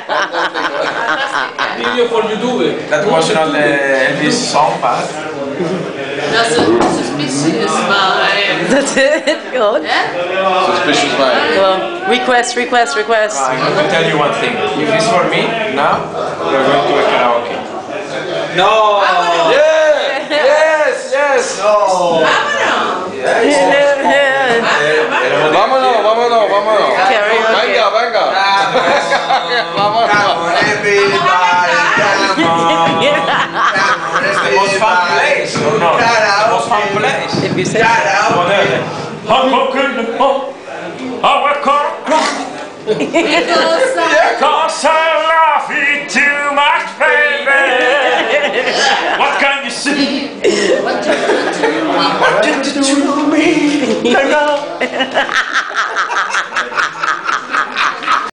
Video for YouTube. That was not the Elvis song part. Dat is een suspicious smile. That's it. Good. Suspicious mind. Well, request. I will tell you one thing. If it's for me, now we are going to a karaoke. No. Yeah! Yes! No. Vámonos. Karaoke. Venga. Vámonos. Come on, it's the most fun place, or not? The most fun place. If you say Whatever. Cause I love you too much, baby. What can you see? What did you do? What did you do to me?